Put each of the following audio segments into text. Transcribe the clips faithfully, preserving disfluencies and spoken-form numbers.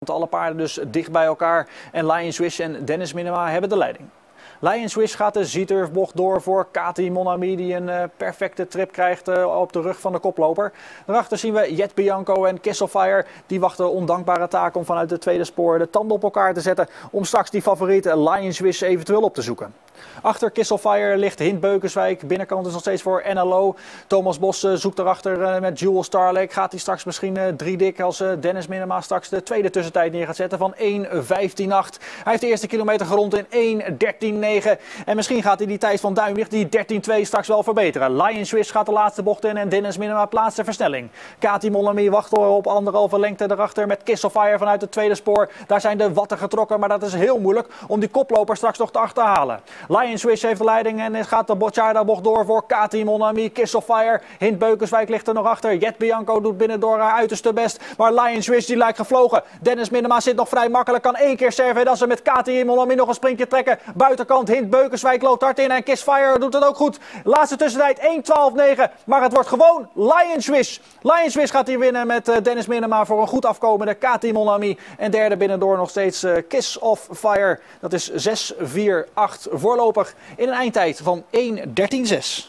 Alle paarden dus dicht bij elkaar en Lion Swish en Dennis Minima hebben de leiding. Lion Swish gaat de Z-Turfbocht door voor Kati Mon Ami, die een uh, perfecte trip krijgt uh, op de rug van de koploper. Daarachter zien we Jet Bianco en Kisselfire. Die wachten ondankbare taak om vanuit het tweede spoor de tanden op elkaar te zetten om straks die favoriet Lion Swish eventueel op te zoeken. Achter Kisselfire ligt Hint Beukenswijk. Binnenkant is nog steeds voor N L O. Thomas Bos uh, zoekt erachter uh, met Jewel Starlake. Gaat hij straks misschien uh, drie dik als uh, Dennis Minima straks de tweede tussentijd neer gaat zetten van één vijftien acht. Hij heeft de eerste kilometer gerond in één dertien negen. En misschien gaat hij die tijd van Duinwicht, die dertien twee, straks wel verbeteren. Lion Swish gaat de laatste bocht in en Dennis Minima plaatst de versnelling. Kati Mon Ami wacht op anderhalve lengte erachter met Kisselfire vanuit het tweede spoor. Daar zijn de watten getrokken, maar dat is heel moeilijk om die koploper straks nog te achterhalen. Lion Swish heeft de leiding en gaat de Bocciarda-bocht door voor Kati Mon Ami. Kisselfire, Hint Beukenswijk ligt er nog achter. Jet Bianco doet binnendoor haar uiterste best. Maar Lion Swish die lijkt gevlogen. Dennis Minima zit nog vrij makkelijk. Kan één keer Servedassen met Kati Mon Ami nog een sprintje trekken. Buitenkant Hint Beukenswijk loopt hard in en Kisselfire doet het ook goed. Laatste tussentijd één twaalf negen. Maar het wordt gewoon Lion Swish. Lion Swish gaat hier winnen met Dennis Minima voor een goed afkomende Kati Mon Ami. En derde binnendoor nog steeds Kiss of Fire. Dat is zes vier acht voorlopig in een eindtijd van één dertien zes.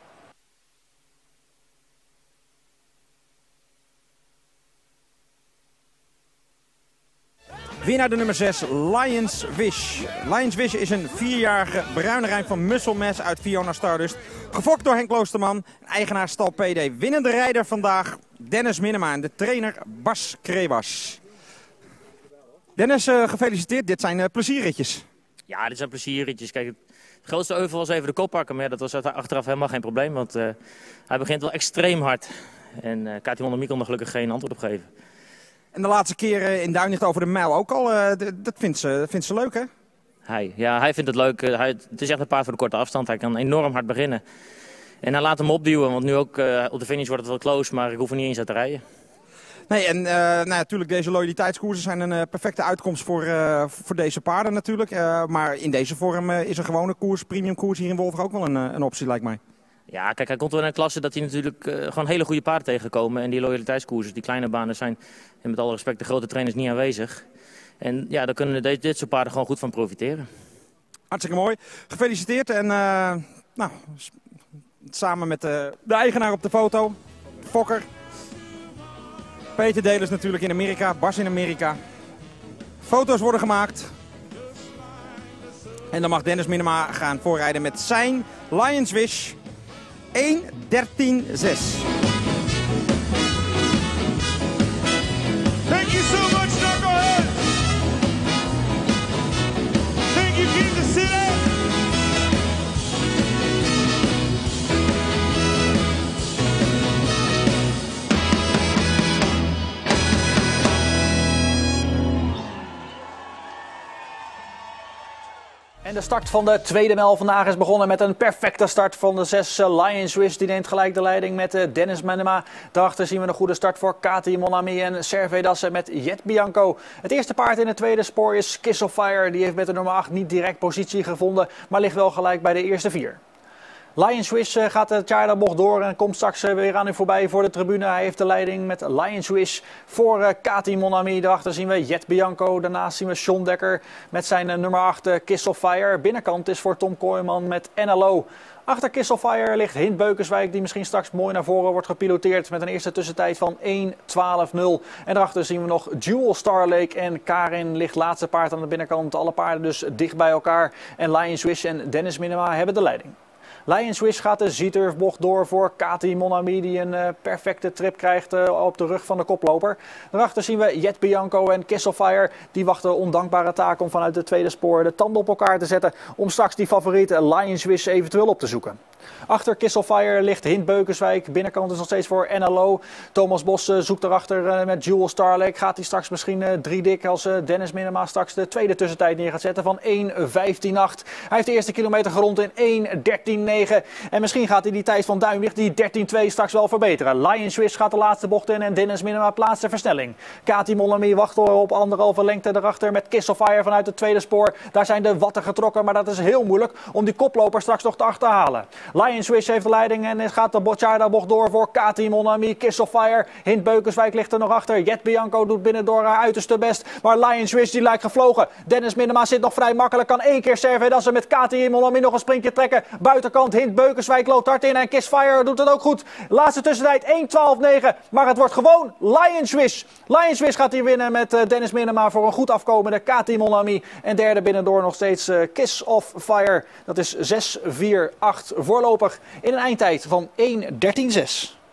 Winnaar de nummer zes, Lion Swish. Lion Swish is een vierjarige bruine rijm van Muscle Mass uit Fiona Stardust. Gefokt door Henk Kloosterman, eigenaar stal P D. Winnende rijder vandaag, Dennis Minima en de trainer Bas Krebas. Dennis, uh, gefeliciteerd. Dit zijn uh, plezierritjes. Ja, dit zijn plezierritjes. Kijk, het grootste euvel was even de kop pakken, maar dat was achteraf helemaal geen probleem. Want uh, hij begint wel extreem hard. En uh, Kati Mon Ami kon er gelukkig geen antwoord op geven. En de laatste keer uh, in Duinlicht over de mijl ook al. Uh, dat vindt ze, dat vindt ze leuk, hè? Hij, ja, hij vindt het leuk. Uh, hij, het is echt een paard voor de korte afstand. Hij kan enorm hard beginnen. En hij laat hem opduwen, want nu ook uh, op de finish wordt het wel close, maar ik hoef er niet eens uit te rijden. Nee, en uh, nou, natuurlijk deze loyaliteitskoersen zijn een uh, perfecte uitkomst voor, uh, voor deze paarden natuurlijk. Uh, maar in deze vorm uh, is een gewone koers, premium koers hier in Wolver ook wel een, uh, een optie, lijkt mij. Ja, kijk, hij komt wel in een klasse dat hij natuurlijk uh, gewoon hele goede paarden tegenkomen. En die loyaliteitskoersen, die kleine banen zijn, en met alle respect, de grote trainers niet aanwezig. En ja, daar kunnen dit, dit soort paarden gewoon goed van profiteren. Hartstikke mooi. Gefeliciteerd en uh, nou, samen met de, de eigenaar op de foto, Fokker. Peter Delers natuurlijk in Amerika, Bas in Amerika. Foto's worden gemaakt. En dan mag Dennis Minima gaan voorrijden met zijn Lion Swish één dertien zes. Thank you so much, Knucklehead. Thank you, Kansas City. En de start van de tweede mijl vandaag is begonnen met een perfecte start van de zes. Lion Swish die neemt gelijk de leiding met Dennis Minima. Daarachter zien we een goede start voor Kati Mon Ami en Servedassen met Jet Bianco. Het eerste paard in het tweede spoor is Kisselfire. Die heeft met de nummer acht niet direct positie gevonden, maar ligt wel gelijk bij de eerste vier. Lion Swish gaat de Bocciarda-bocht door en komt straks weer aan u voorbij voor de tribune. Hij heeft de leiding met Lion Swish voor uh, Kati Mon Ami. Daarachter zien we Jet Bianco. Daarnaast zien we John Dekker met zijn uh, nummer acht uh, Kisselfire. Binnenkant is voor Tom Kooijman met N L O. Achter Kisselfire ligt Hint Beukenswijk, die misschien straks mooi naar voren wordt gepiloteerd met een eerste tussentijd van één twaalf nul. En daarachter zien we nog Jewel Starlake en Karin ligt laatste paard aan de binnenkant. Alle paarden dus dicht bij elkaar en Lion Swish en Dennis Minima hebben de leiding. Lion Swish gaat de Z-Turfbocht door voor Kati Mon Ami, die een uh, perfecte trip krijgt uh, op de rug van de koploper. Daarachter zien we Jet Bianco en Kisselfire. Die wachten ondankbare taak om vanuit het tweede spoor de tanden op elkaar te zetten om straks die favoriet Lion Swish eventueel op te zoeken. Achter Kisselfire ligt Hint Beukenswijk. Binnenkant is nog steeds voor N L O. Thomas Bos uh, zoekt erachter uh, met Jewel Starlake. Gaat hij straks misschien uh, drie dik als uh, Dennis Minima straks de tweede tussentijd neer gaat zetten van één vijftien acht. Hij heeft de eerste kilometer gerond in één dertien negen. negen. En misschien gaat hij die tijd van Duimwig, die dertien twee, straks wel verbeteren. Lion Swish gaat de laatste bocht in en Dennis Minima plaatst de versnelling. Kati Monami wacht op anderhalve lengte erachter met Kiss of Fire vanuit het tweede spoor. Daar zijn de watten getrokken, maar dat is heel moeilijk om die koploper straks nog te achterhalen. Lion Swish heeft de leiding en gaat de Bocciarda bocht door voor Kati Monami. Kiss of Fire, Hint Beukenswijk ligt er nog achter. Jet Bianco doet binnendoor haar uiterste best, maar Lion Swish die lijkt gevlogen. Dennis Minima zit nog vrij makkelijk, kan één keer serven. Dat ze met Kati Monami nog een sprintje trekken. Buitenkant Hint Beukenswijk loopt hard in en Kiss Fire doet het ook goed. Laatste tussentijd één twaalf negen, maar het wordt gewoon Lion Swish. Lion Swish gaat hier winnen met uh, Dennis Minima voor een goed afkomende Kati Monami. En derde binnendoor nog steeds uh, Kiss of Fire. Dat is zes vier acht voorlopig in een eindtijd van één dertien zes.